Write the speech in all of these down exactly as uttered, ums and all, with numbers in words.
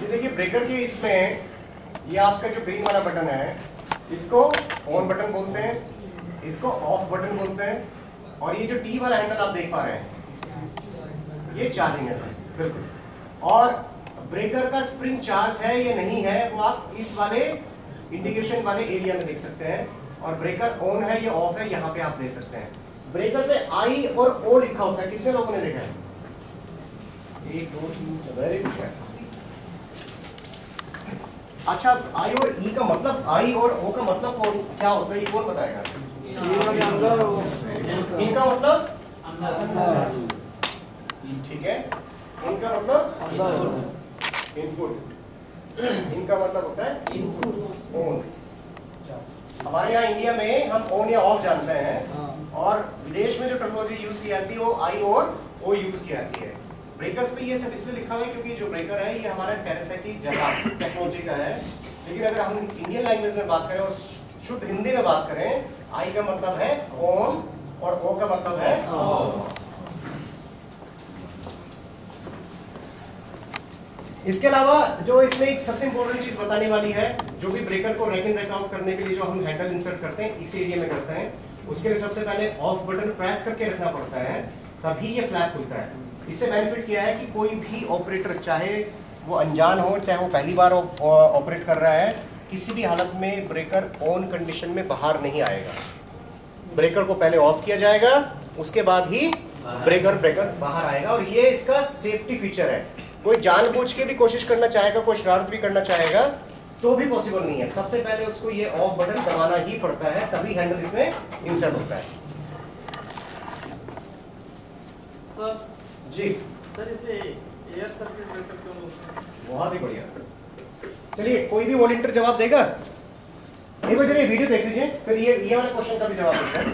देखिए ब्रेकर के इसमें ये आपका जो ग्रीन वाला बटन है इसको ऑन बटन बोलते हैं, इसको ऑफ बटन बोलते हैं, और ये जो टी वाला हैंडल आप देख पा रहे हैं ये चार्जिंग है बिल्कुल। और ब्रेकर का स्प्रिंग चार्ज है या नहीं है वो आप इस वाले इंडिकेशन वाले एरिया में देख सकते हैं, और ब्रेकर ऑन है या ऑफ है यहाँ पे आप देख सकते हैं। ब्रेकर पे आई और ओ लिखा होता है, कितने लोगों ने देखा है? एक दो तीन वेरी गुड। अच्छा आई और ई का मतलब, आई और ओ का मतलब कौन क्या होता है ये कौन बताएगा? इनका मतलब ठीक है, इनका मतलब इनपुट, इनका मतलब होता है इनपुट ऑन। हमारे यहाँ इंडिया में हम ऑन या ऑफ जानते हैं, और विदेश में जो टेक्नोलॉजी यूज की जाती है वो आई और ओ यूज की जाती है। ब्रेकर्स पे ये सब इसलिए लिखा हुआ है क्योंकि जो ब्रेकर है ये हमारा टेरेसेटी जगह टेक्नोलॉजी का है। लेकिन अगर हम इंडियन लैंग्वेज में बात करें और शुद्ध हिंदी में बात करें, आई का मतलब है ऑन और ओ का मतलब है ऑफ। इसके अलावा जो इसमें एक सबसे इंपॉर्टेंट चीज बताने वाली है, जो भी ब्रेकर को रैक इन रैक आउट करने के लिए जो हम हैंडल इंसर्ट करते हैं इस एरिया में करते हैं, उसके लिए सबसे पहले ऑफ बटन प्रेस करके रखना पड़ता है, तभी ये फ्लैप खुलता है। इससे बेनिफिट क्या है कि कोई भी ऑपरेटर चाहे वो अनजान हो चाहे वो पहली बार ऑपरेट कर रहा है, किसी भी हालत में ब्रेकर ऑन कंडीशन में बाहर नहीं आएगा। ब्रेकर को पहले ऑफ किया जाएगा, उसके बाद ही ब्रेकर ब्रेकर बाहर आएगा, और ये इसका सेफ्टी फीचर है। कोई जानबूझ के भी कोशिश करना चाहेगा, कोई शरारत भी करना चाहेगा तो भी पॉसिबल नहीं है। सबसे पहले उसको ये ऑफ बटन दबाना ही पड़ता है, तभी हैंडल इसमें इंसर्ट होता है। सर जी सर इसे एयर सर्किट ब्रेकर क्यों बोलते हैं? बहुत ही बढ़िया। चलिए कोई भी वॉलंटियर जवाब देगा? एक बार जरा वीडियो देख लीजिए, फिर ये ये वाला क्वेश्चन का भी जवाब देते हैं।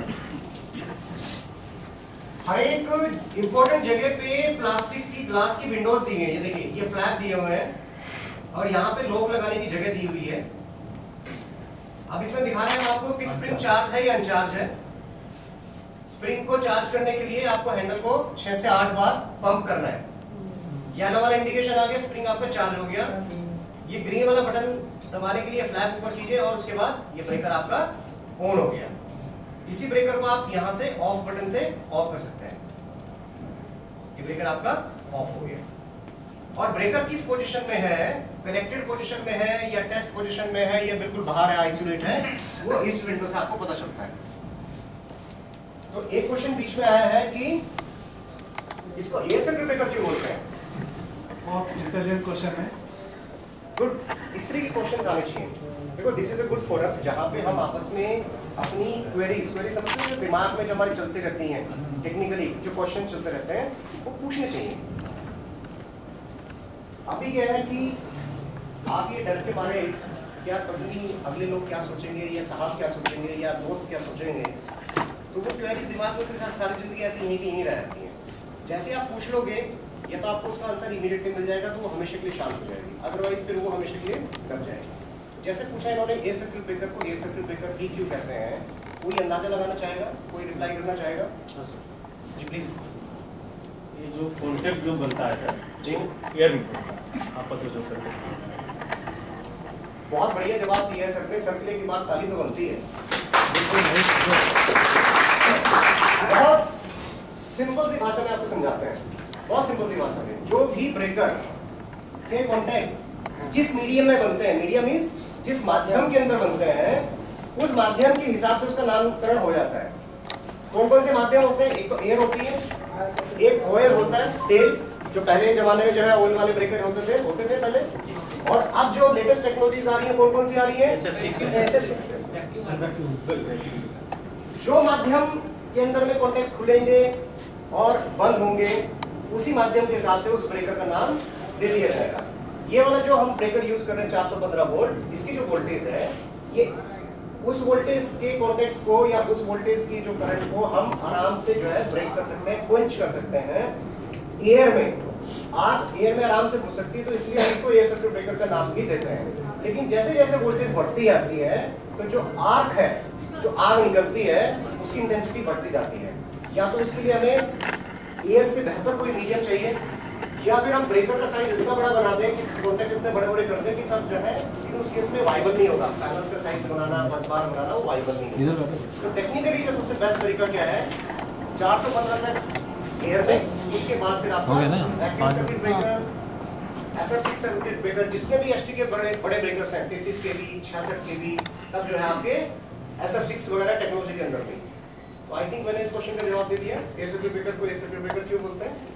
हर एक इंपॉर्टेंट जगह पे प्लास्टिक की ग्लास की विंडोज दी है, ये देखिए ये फ्लैप दिए हुए हैं, और यहाँ पे लॉक लगाने की जगह दी हुई है। अब इसमें दिखा रहे हैं आपको कि स्प्रिंग चार्ज है या अनचार्ज है। स्प्रिंग को चार्ज करने के लिए आपको हैंडल को छह से आठ बार पंप करना है। येलो वाला इंडिकेशन आ गया, स्प्रिंग आपका चार्ज हो गया। ये ग्रीन वाला बटन दबाने के लिए फ्लैप ऊपर कीजिए, और उसके बाद ये ब्रेकर आपका ऑन हो गया। इसी ब्रेकर को आप यहां से ऑफ बटन से ऑफ कर सकते हैं। ये ब्रेकर आपका ऑफ हो गया। और ब्रेकर किस पोजीशन में है, कनेक्टेड पोजीशन में है या टेस्ट पोजीशन में है या बिल्कुल बाहर है, आइसोलेट है, वो इस विंडो से आपको पता चलता है। तो एक क्वेश्चन बीच में आया है कि इसको एयर सर्किट ब्रेकर क्यों बोलते हैं? बहुत इंटेलिजेंट क्वेश्चन है। गुड, इस तरह के क्वेश्चन आने चाहिए। देखो this is a good forum जहाँ पे हम आपस में अपनी क्वेरीज क्वेरी समझते हैं, जो दिमाग में जो हमारी चलती रहती हैं, टेक्निकली जो क्वेश्चन चलते रहते हैं वो पूछने चाहिए। अभी क्या है कि आप ये डर के मारे क्या पत्नी अगले लोग क्या सोचेंगे, या साहब क्या सोचेंगे, या दोस्त क्या सोचेंगे, तो वो क्वेरीज दिमाग में के साथ सारी जिंदगी ऐसे यहीं की यहीं रहती हैं। जैसे आप पूछ लोगे या तो आपको उसका आंसर इमीडिएटली मिल जाएगा, तो वो हमेशा के लिए शांत हो जाएगी, अदरवाइज फिर वो हमेशा के लिए दब जाएगी। जैसे पूछा इन्होंने एयर सर्किट ब्रेकर को एयर सर्किट ब्रेकर ही क्यों कहते हैं, कोई अंदाजा लगाना चाहेगा, कोई रिप्लाई करना चाहेगा? जी प्लीज। ये जो कॉन्टेक्ट जो बनता है सर जी एयर में आपस में जो करते हैं। बहुत बढ़िया जवाब दिया है सर ने। सर के लिए की बात ताली तो बनती है। बहुत सिंपल सी भाषा में आपको समझाते हैं, बहुत सिंपल सी भाषा में। जो भी ब्रेकर के कॉन्टेक्ट जिस मीडियम में बनते हैं, मीडियम मींस जिस माध्यम के अंदर बनते हैं, उस माध्यम के हिसाब से उसका नामकरण हो जाता है। कौन कौन से माध्यम होते हैं? एक तो एयर होती है, एक ऑयल होता है, तेल, जो पहले जमाने में जो है ऑयल वाले ब्रेकर होते थे होते थे पहले, और अब जो लेटेस्ट टेक्नोलॉजीज आ रही है कौन कौन सी आ रही है? जो माध्यम के अंदर में कॉन्टेक्ट खुलेंगे और बंद होंगे, उसी माध्यम के हिसाब से उस ब्रेकर का नाम दे दिया जाएगा। ये वाला जो हम ब्रेकर यूज कर रहे हैं चार सौ पंद्रह वोल्ट, इसकी जो वोल्टेज है ये उस वोल्टेज के कॉन्टेक्ट को या उस वोल्टेज की जो करंट को हम आराम से जो है ब्रेक कर सकते हैं, क्वेंच कर सकते हैं एयर में। आग एयर में आराम से घुस सकती है, तो इसलिए हम इसको एयर सर्किट ब्रेकर का नाम भी देते हैं। लेकिन जैसे जैसे वोल्टेज बढ़ती जाती है, तो जो आर्क है, जो आग निकलती है, उसकी इंटेंसिटी बढ़ती जाती है। या तो उसके लिए हमें एयर से बेहतर कोई मीडियम चाहिए, या फिर हम ब्रेकर का साइज इतना बड़ा बना दें कि कॉन्टेक्ट इतने बड़े बड़े कर दें कि तब जो है फिर उस केस में वाइबल नहीं होगा, पैनल्स का साइज बनाना बस बार बनाना वो वाइबल नहीं होगा। तो टेक्निकली जो सबसे बेस्ट तरीका क्या है, चार सौ पंद्रह तक एयर में, उसके बाद फिर आपका vacuum circuit breaker, S F six circuit breaker, जितने भी एस टी के बड़े बड़े ब्रेकर्स हैं, तैंतीस के बी, छियासठ के बी, सब जो है आपके एस एफ सिक्स वगैरह टेक्नोलॉजी के अंदर भी। तो आई थिंक मैंने इस क्वेश्चन का जवाब दे दिया। एयर सर्किट ब्रेकर को एयर सर्किट ब्रेकर क्यों बोलते हैं?